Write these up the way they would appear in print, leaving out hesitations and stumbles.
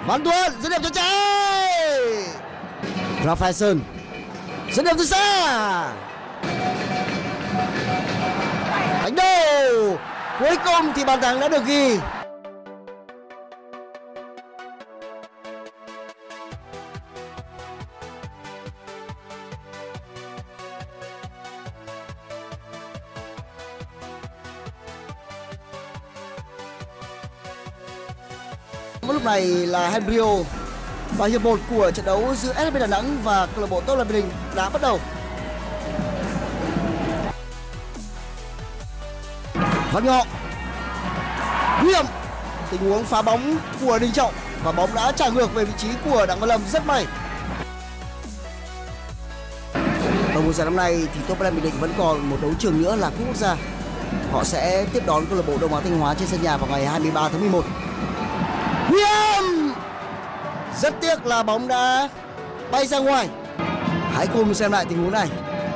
Văn Tuấn dứt điểm cho trái. Rafael Sơn dứt điểm từ xa. Đánh đầu. Cuối cùng thì bàn thắng đã được ghi. Lúc này là Henrio và hiệp 1 của trận đấu giữa SSB Đà Nẵng và câu lạc bộ Top Lâm Bình Định đã bắt đầu. Văn Ngọ nguy hiểm, tình huống phá bóng của Đình Trọng và bóng đã trả ngược về vị trí của Đặng Văn Lâm rất may. Ở mùa giải năm nay thì Top Lâm Bình Định vẫn còn một đấu trường nữa là Cúp Quốc gia. Họ sẽ tiếp đón câu lạc bộ Đông Á Thanh Hóa trên sân nhà vào ngày 23 tháng 11. Nguy hiểm, rất tiếc là bóng đã bay ra ngoài. Hãy cùng xem lại tình huống này.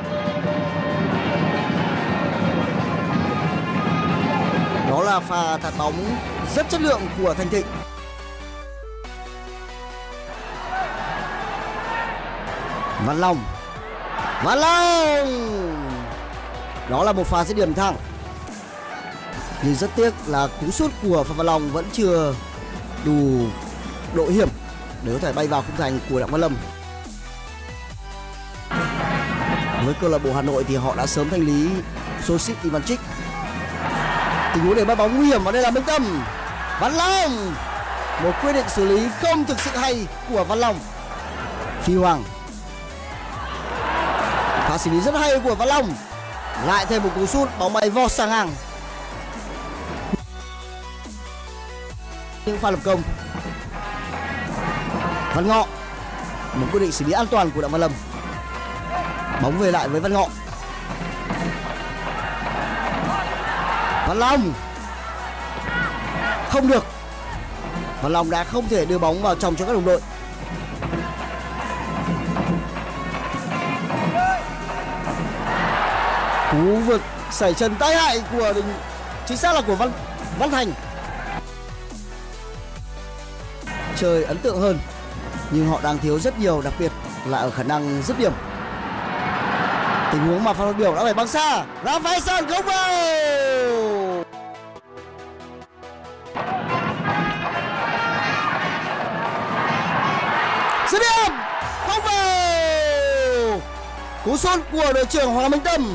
Đó là pha tạt bóng rất chất lượng của Thành Thịnh. Văn Long. Đó là một pha dứt điểm thẳng. Nhưng rất tiếc là cú sút của Phạm Văn Long vẫn chưa đủ độ hiểm để có thể bay vào khung thành của Đặng Văn Lâm. Với câu lạc bộ Hà Nội thì họ đã sớm thanh lý Josip Ivanchik. Tình huống để bắt bóng nguy hiểm và đây là Minh Tâm. Văn Long, một quyết định xử lý không thực sự hay của Văn Long. Phi Hoàng, pha xử lý rất hay của Văn Long. Lại thêm một cú sút, bóng bay vọt sang hàng. Những pha lập công. Văn Ngọ, một quyết định xử lý an toàn của Đặng Văn Lâm. Bóng về lại với Văn Ngọ. Văn Long không được. Văn Long đã không thể đưa bóng vào trong cho các đồng đội. Cú vượt sẩy chân tai hại của Đình, chính xác là của Văn Thành. Chơi ấn tượng hơn nhưng họ đang thiếu rất nhiều, đặc biệt là ở khả năng dứt điểm. Tình huống mà Phan Văn Biểu đã phải băng xa. Rafael Sơn không vào. Dứt điểm không vào. Cú sút của đội trưởng Hoàng Minh Tâm.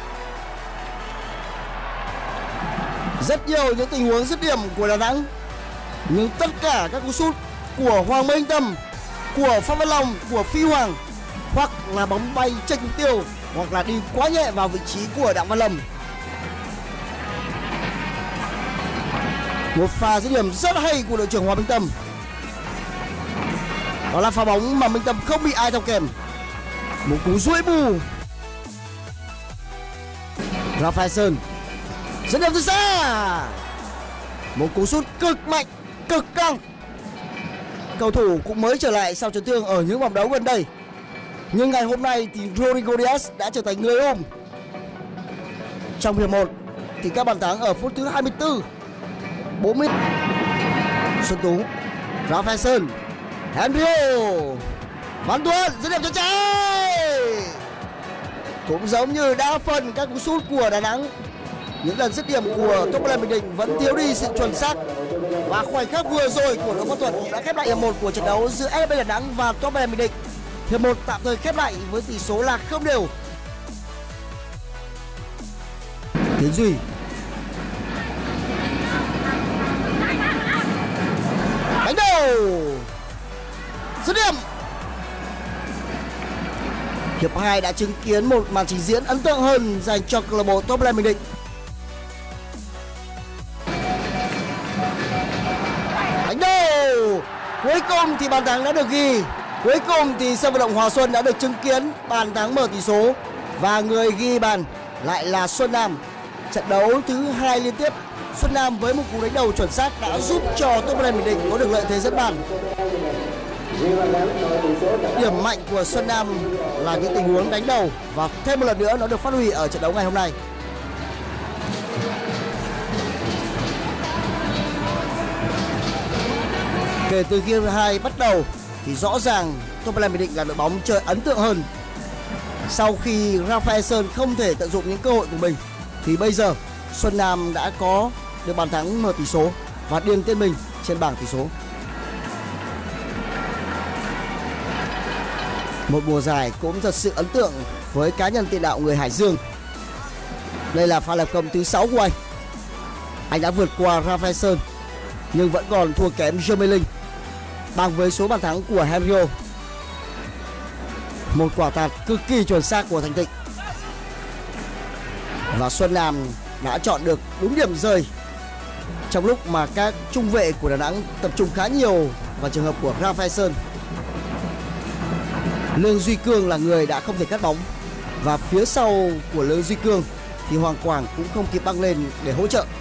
Rất nhiều những tình huống dứt điểm của Đà Nẵng, nhưng tất cả các cú sút của Hoàng Minh Tâm, của Phan Văn Long, của Phi Hoàng hoặc là bóng bay chệch mục tiêu hoặc là đi quá nhẹ vào vị trí của Đặng Văn Lâm. Một pha dứt điểm rất hay của đội trưởng Hoàng Minh Tâm. Đó là pha bóng mà Minh Tâm không bị ai theo kèm. Một cú duỗi bù. Rafael Sơn dứt điểm từ xa. Một cú sút cực mạnh, cực căng. Cầu thủ cũng mới trở lại sau chấn thương ở những vòng đấu gần đây, nhưng ngày hôm nay thì Rodrigo Diaz đã trở thành người ôm. Trong hiệp 1 thì các bàn thắng ở phút thứ 24, 40. Xuân Tú, Rafael Sơn, Henrio, Văn Tuấn dứt điểm cho trái. Cũng giống như đa phần các cú sút của Đà Nẵng, những lần dứt điểm của Top Lâm Bình Định vẫn thiếu đi sự chuẩn xác. Và khoảnh khắc vừa rồi của Đỗ Văn Thuật cũng đã khép lại hiệp 1 của trận đấu giữa SSB Đà Nẵng và Top Lâm Bình Định. Hiệp 1 tạm thời khép lại với tỷ số là không đều. Tiến Duy, đánh đầu, dứt điểm. Hiệp 2 đã chứng kiến một màn trình diễn ấn tượng hơn dành cho câu lạc bộ Top Lâm Bình Định. Đánh đầu. Cuối cùng thì bàn thắng đã được ghi. Cuối cùng thì sân vận động Hòa Xuân đã được chứng kiến bàn thắng mở tỷ số và người ghi bàn lại là Xuân Nam. Trận đấu thứ 2 liên tiếp, Xuân Nam với một cú đánh đầu chuẩn xác đã giúp cho Top Lâm Bình Định có được lợi thế dẫn bàn. Điểm mạnh của Xuân Nam là những tình huống đánh đầu và thêm một lần nữa nó được phát huy ở trận đấu ngày hôm nay. Kể từ khi hai bắt đầu thì rõ ràng Tottenham Bình Định là đội bóng chơi ấn tượng hơn. Sau khi Rafael Sơn không thể tận dụng những cơ hội của mình thì bây giờ Xuân Nam đã có được bàn thắng mở tỷ số và điền tên mình trên bảng tỷ số. Một mùa giải cũng thật sự ấn tượng với cá nhân tiền đạo người Hải Dương. Đây là pha lập công thứ 6 của anh. Anh đã vượt qua Rafael Sơn nhưng vẫn còn thua kém Jermaine Lin bằng với số bàn thắng của Henry. Một quả tạt cực kỳ chuẩn xác của Thành Thịnh. Và Xuân Nam đã chọn được đúng điểm rơi trong lúc mà các trung vệ của Đà Nẵng tập trung khá nhiều vào trường hợp của Rafael Sơn. Lương Duy Cương là người đã không thể cắt bóng, và phía sau của Lương Duy Cương thì Hoàng Quảng cũng không kịp băng lên để hỗ trợ.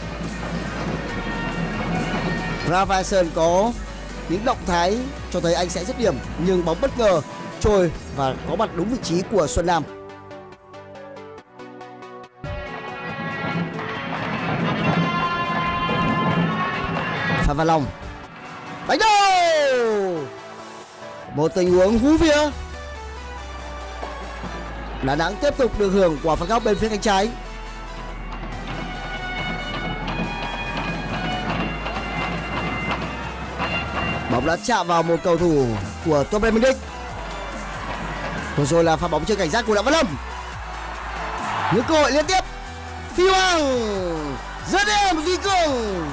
Rafael Sơn có những động thái cho thấy anh sẽ dứt điểm, nhưng bóng bất ngờ trôi và có mặt đúng vị trí của Xuân Nam. Phan Văn Long đánh đầu, một tình huống hú vía. Đà Nẵng tiếp tục được hưởng quả phạt góc bên phía cánh trái. Bóng đã chạm vào một cầu thủ của Tottenham Bình Định. Vừa rồi là pha bóng chơi cảnh giác của Đặng Văn Lâm. Những cơ hội liên tiếp. Phi Hoàng rất êm Duy Cương.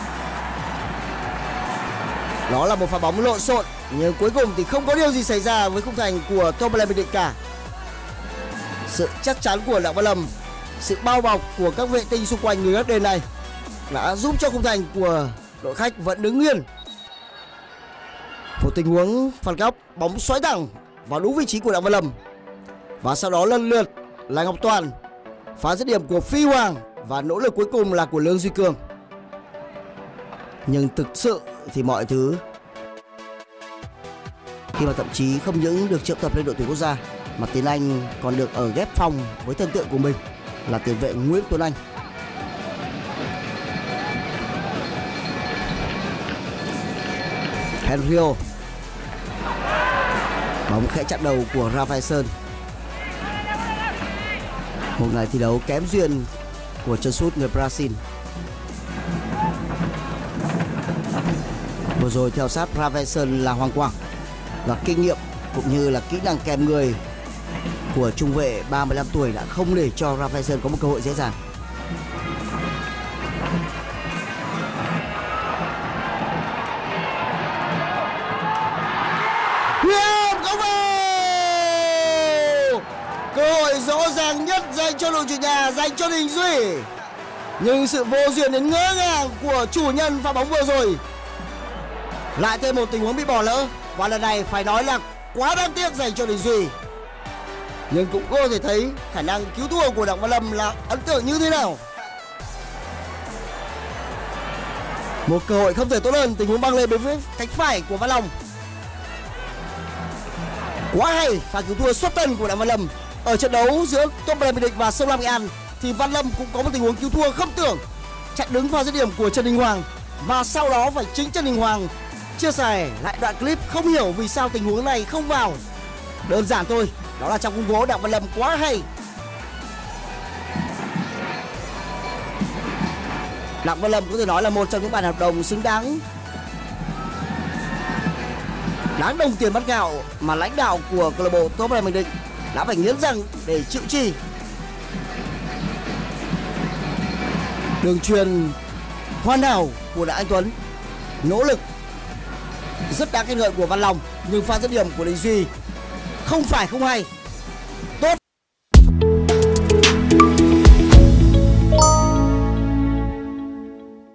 Đó là một pha bóng lộn xộn, nhưng cuối cùng thì không có điều gì xảy ra với khung thành của Tottenham Bình Định cả. Sự chắc chắn của Đặng Văn Lâm, sự bao bọc của các vệ tinh xung quanh người gác đền này đã giúp cho khung thành của đội khách vẫn đứng nguyên. Một tình huống phạt góc, bóng xoáy thẳng vào đúng vị trí của Đặng Văn Lâm, và sau đó lần lượt là Ngọc Toàn, phá dứt điểm của Phi Hoàng và nỗ lực cuối cùng là của Lương Duy Cương. Nhưng thực sự thì mọi thứ khi mà thậm chí không những được triệu tập lên đội tuyển quốc gia mà Tiến Anh còn được ở ghép phòng với thần tượng của mình là tiền vệ Nguyễn Tuấn Anh. Henry, bóng khẽ chặn đầu của Rafael Sơn. Một ngày thi đấu kém duyên của chân sút người Brazil. Vừa rồi theo sát Rafael Sơn là Hoàng Quảng, và kinh nghiệm cũng như là kỹ năng kèm người của trung vệ 35 tuổi đã không để cho Rafael Sơn có một cơ hội dễ dàng. Cơ hội rõ ràng nhất dành cho đội chủ nhà, dành cho Đình Duy. Nhưng sự vô duyên đến ngỡ ngàng của chủ nhân pha bóng vừa rồi. Lại thêm một tình huống bị bỏ lỡ, và lần này phải nói là quá đáng tiếc dành cho Đình Duy. Nhưng cũng có thể thấy khả năng cứu thua của Đặng Văn Lâm là ấn tượng như thế nào. Một cơ hội không thể tốt hơn, tình huống băng lên bên phía cánh phải của Văn Long. Quá hay, pha cứu thua xuất tân của Đặng Văn Lâm. Ở trận đấu giữa Tottenham Bình Định và Sông Lam Nghệ An thì Văn Lâm cũng có một tình huống cứu thua không tưởng, chặn đứng vào dứt điểm của Trần Đình Hoàng, và sau đó phải chính Trần Đình Hoàng chia sẻ lại đoạn clip không hiểu vì sao tình huống này không vào. Đơn giản thôi, đó là trong khung gỗ Đặng Văn Lâm quá hay. Đặng Văn Lâm có thể nói là một trong những bản hợp đồng xứng đáng đồng tiền bát gạo mà lãnh đạo của câu lạc bộ Tottenham Bình Định đã phải nghiến răng để chịu chi. Đường truyền hoàn hảo của Đặng Anh Tuấn, nỗ lực rất đáng khen ngợi của Văn Long, nhưng pha dứt điểm của Đình Duy không phải không hay. Tốt